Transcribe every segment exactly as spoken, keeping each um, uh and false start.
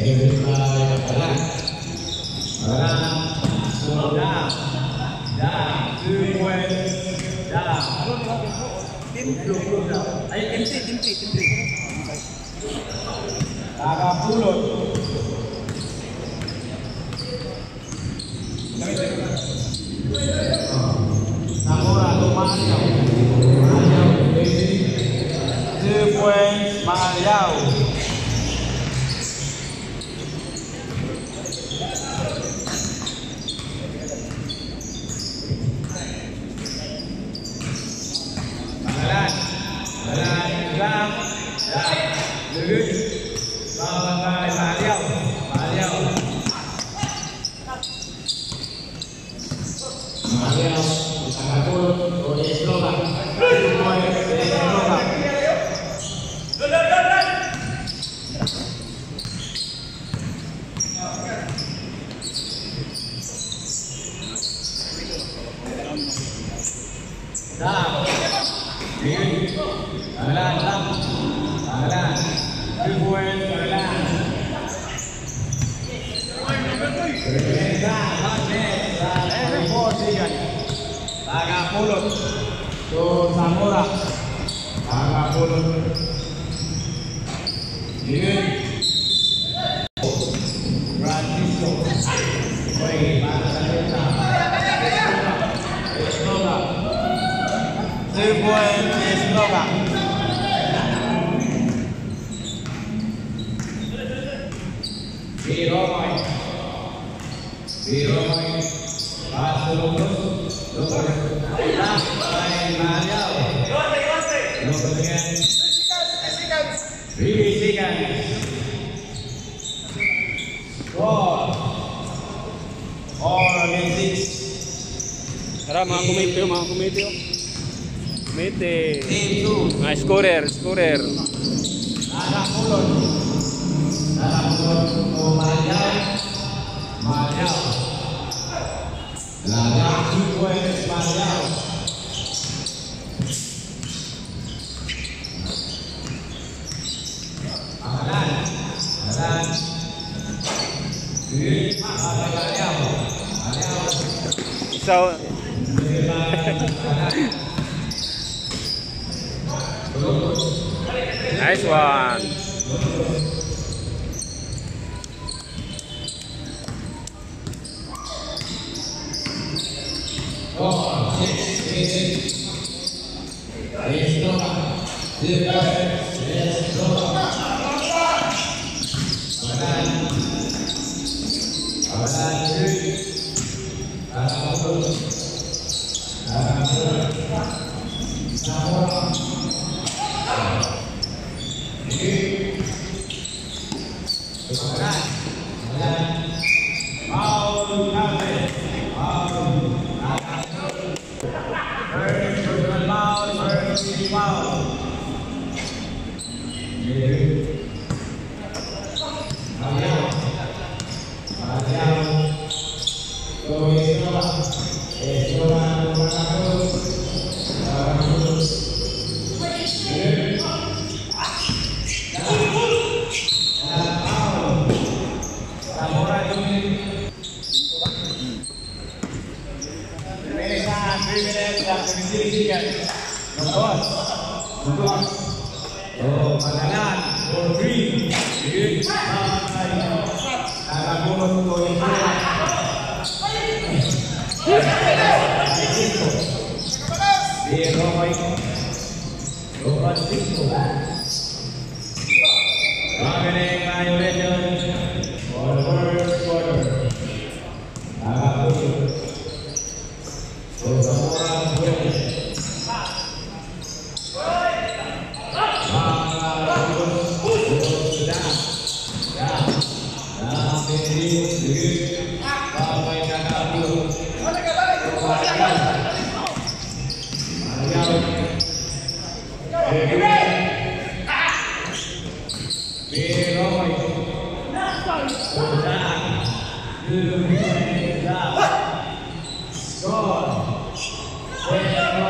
Tara mga kumite, mga kumite. Kumite. Mga scorer, scorer. Anak Kulon. Anak Kulon Mariau. Mariau. Laga Cipues Mariau. Alan. Alan. Ini Mariau. Mariau. So nice one. Oh, six, six, six. Score.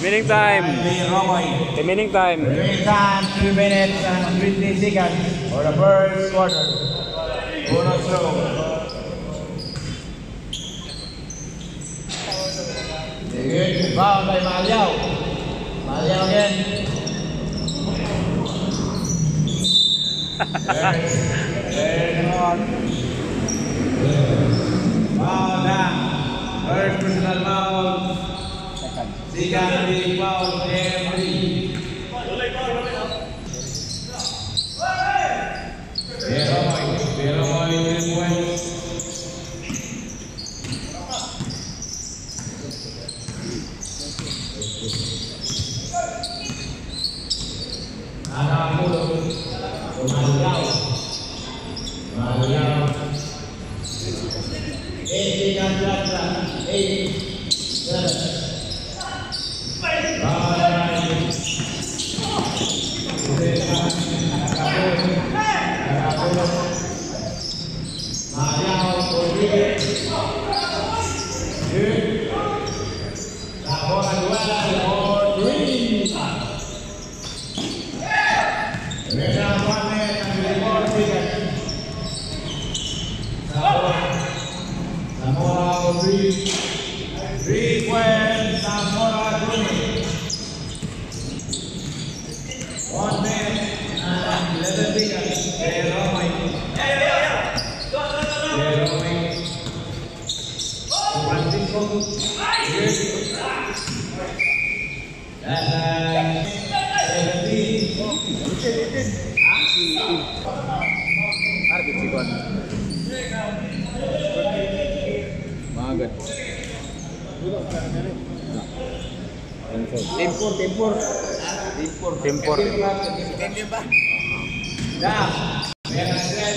Remaining time. Romoy. Remaining time. Remaining time, two minutes and twenty seconds for the first quarter. Bonus throw. Good. Foul by Maliao. Maliao again. Very hard. Foul down. First personal foul. Second big foul. Every. Beromoy. Beromoy three points. Anak mulut. Maliao. Maliao. Eight seconds left. Eight. Seven. Three points, Zamora Junior. One minute and eleven seconds. Beromoy. Beromoy. One single. That's seventeen. Arbit sikon. Magat. Tempur, tempur, tempur, Tempur. dah. Beres,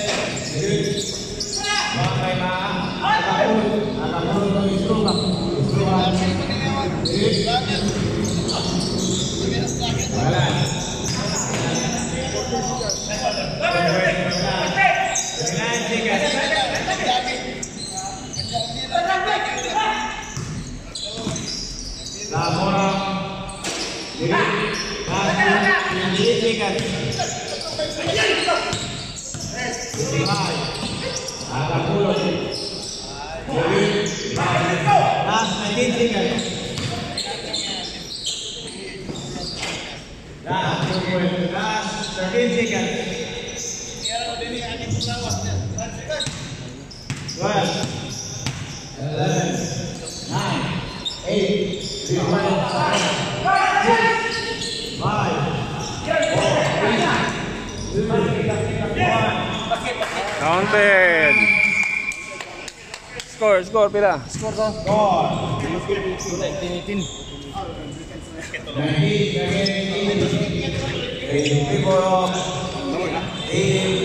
pakai mah, agak mulu, agak mulu menginstru bang, instru bang. Balas. Dengan tiga. Zamora. Ini tiga. Agak mulu. Last nineteen seconds. Dah, last thirteen seconds. Twelve, eleven, nine, eight, seven, six, five, four, three, two, one. Counted. Score, score pila. Score to. Score. Tinitin. Nineteen again. Eighty-four. Eighty.